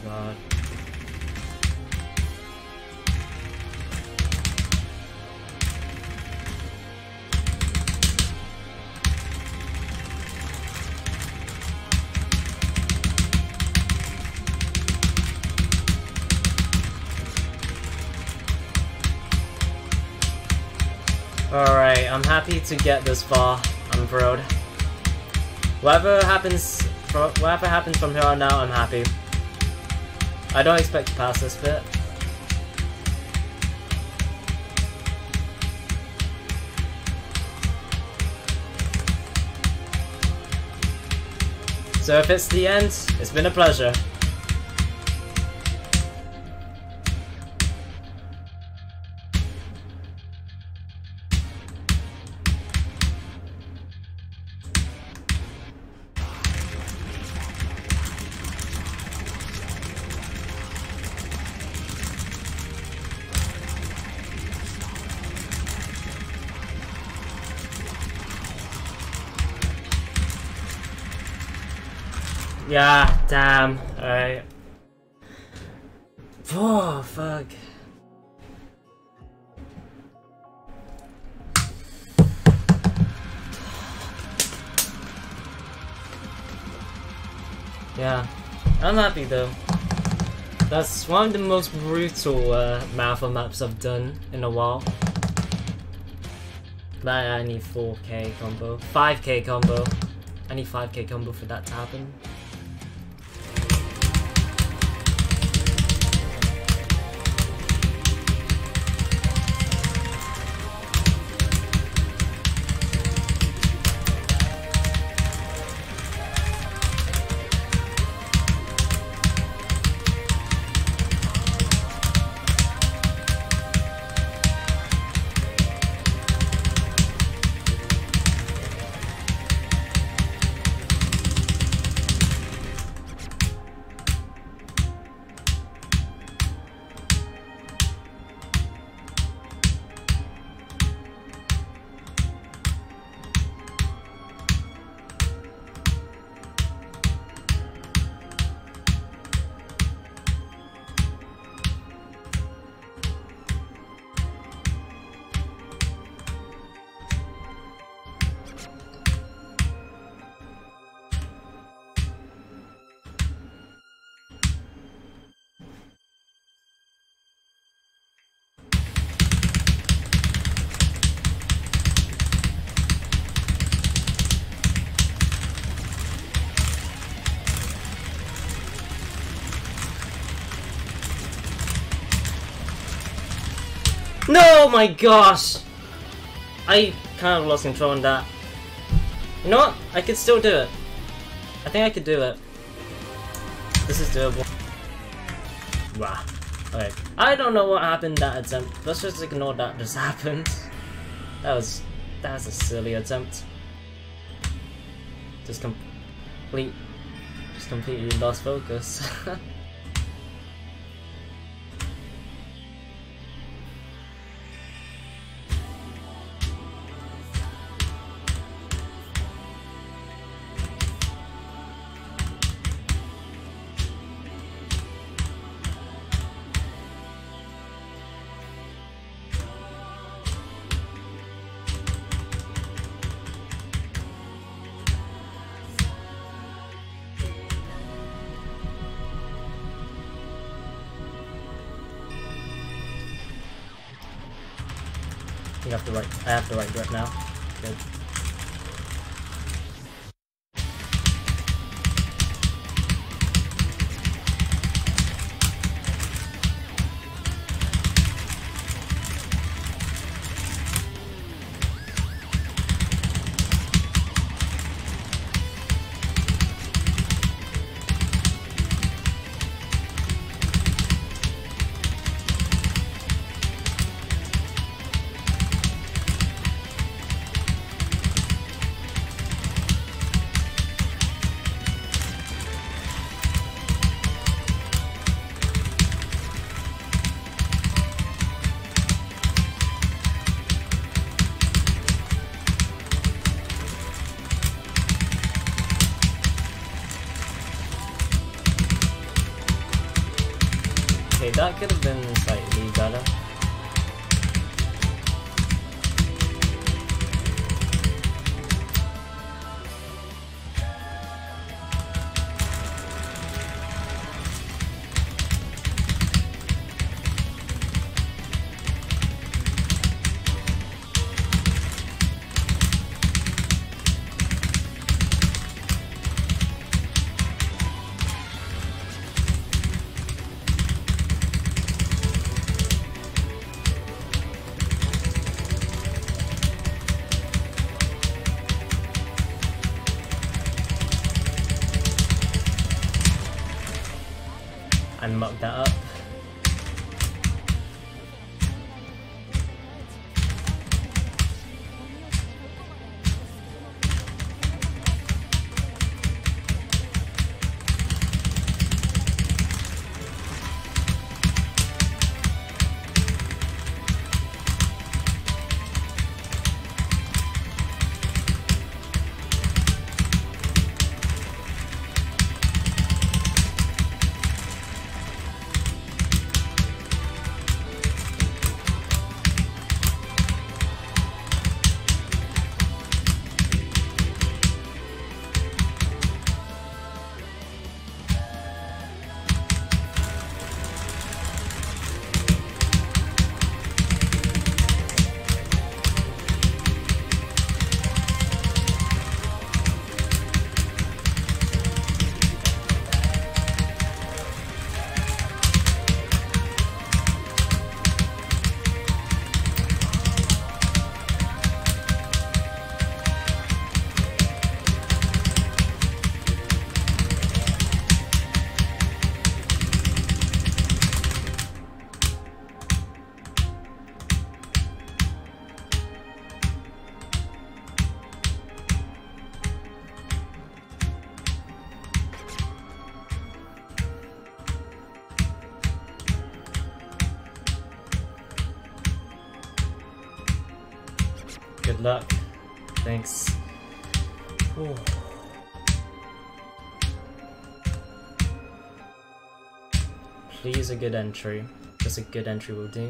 god. Alright, I'm happy to get this far on the road. Whatever happens from here on out, I'm happy. I don't expect to pass this bit. So if it's the end, it's been a pleasure. Yeah, damn. Alright. Oh, fuck. Yeah, I'm happy though. That's one of the most brutal marathon maps I've done in a while. But I need 4K combo. 5K combo. I need 5K combo for that to happen. No, my gosh! I kind of lost control on that. You know what? I could still do it. I think I could do it. This is doable. Wow. Okay. I don't know what happened that attempt. Let's just ignore that just happened. That's a silly attempt. Just completely lost focus. I have the right grip now. Good. Okay, that could have been slightly better. And muck that up. Good luck. Thanks. Ooh. Please a good entry. Just a good entry will do.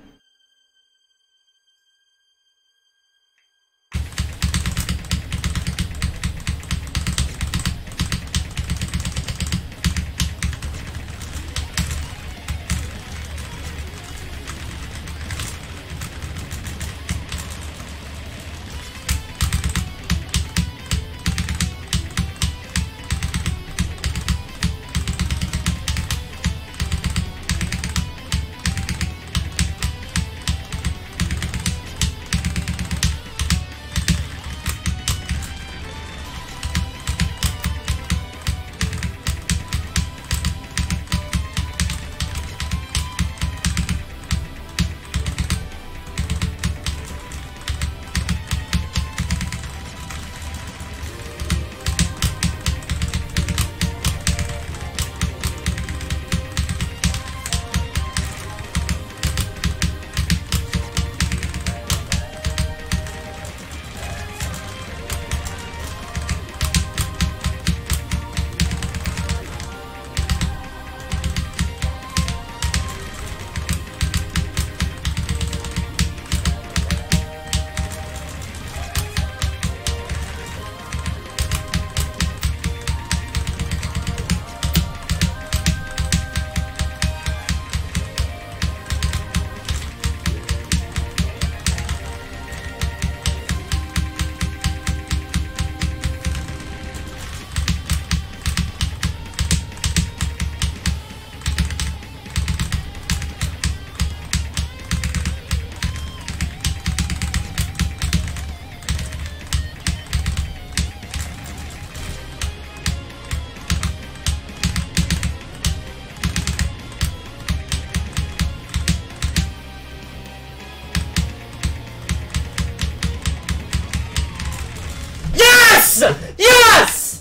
Yes!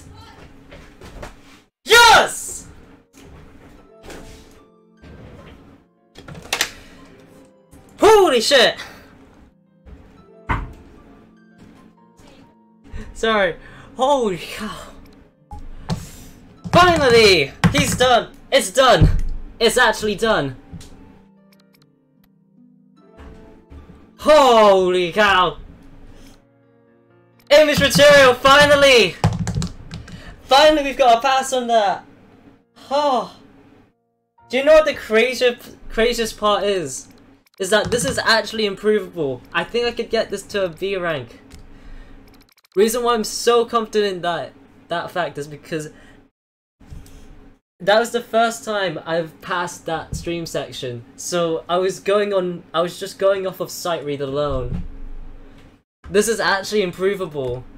Yes! Holy shit! Sorry. Holy cow. Finally! He's done! It's done! It's actually done. Holy cow! Image material, finally! Finally we've got a pass on that! Oh. Do you know what the craziest part is? Is that this is actually improvable. I think I could get this to a B rank. Reason why I'm so confident in that fact is because that was the first time I've passed that stream section. So I was just going off of sight read alone. This is actually improvable.